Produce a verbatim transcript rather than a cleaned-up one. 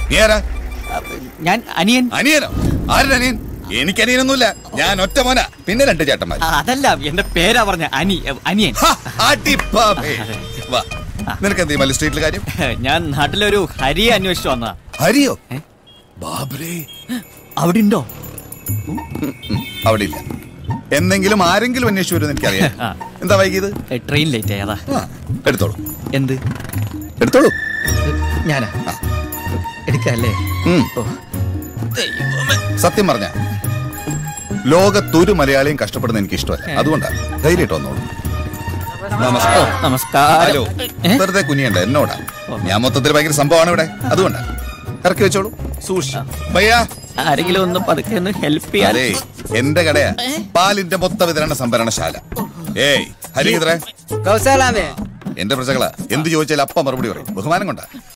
നീ ആരാ? ഞാൻ അനിയൻ. അനിയനോ? ആരുടെ അനിയൻ? എനിക്ക് അനിയനൊന്നുമില്ല, ഞാൻ ഒറ്റ മോനാ, പിന്നെ രണ്ട് ചേട്ടന്മാർ. അതല്ല, എന്റെ പേരാ പറഞ്ഞ അനി അനിയൻ. നിനക്ക് എന്ത് മല്ലി സ്ട്രീറ്റിൽ കാര്യം? ഞാൻ നാട്ടിലൊരു ഹരിയെ അന്വേഷിച്ചു വന്നതാ. ഹരിയോ? ബാബരേ, അവിടെ ഉണ്ടോ? അവിടെ ഇല്ല. എന്തെങ്കിലും ആരെങ്കിലും അന്വേഷിച്ചു വരുമെന്ന് എനിക്കറിയാം. എന്താ വൈകിയത്? ട്രെയിൻ ലേറ്റ് ആയതാ. എടുത്തോളൂ. എന്ത് എടുത്തോളൂ? ഞാനാ എടുക്കല്ലേ? സത്യം പറഞ്ഞ ലോകത്തൊരു മലയാളിയും കഷ്ടപ്പെടുന്ന എനിക്ക് ഇഷ്ടമല്ല. അതുകൊണ്ടാണ് ധൈര്യമായിട്ട് വന്നോളൂ. നമസ്കാരം. വെറുതെ കുനിയണ്ട, എന്നോടാ. ഞാൻ മൊത്തത്തിൽ ഭയങ്കര സംഭവമാണ് ഇവിടെ, അതുകൊണ്ടാ. ഇറക്കി വെച്ചോളൂ, സൂക്ഷിച്ചു. ഭയ്യാ, ആരെങ്കിലും ഒന്ന് പതുക്കെ ഒന്ന് ഹെൽപ്പ് ചെയ്യാതെ. എന്റെ കടയാ, പാലിന്റെ മൊത്ത വിതരണ സംഭരണശാല. ഏയ് ഹരിഹിതറേ, കൗസലാമേ, എന്റെ പ്രജകളാ. എന്ത് ചോദിച്ചാലും അപ്പ മറുപടി പറയും. ബഹുമാനം കൊണ്ടാ.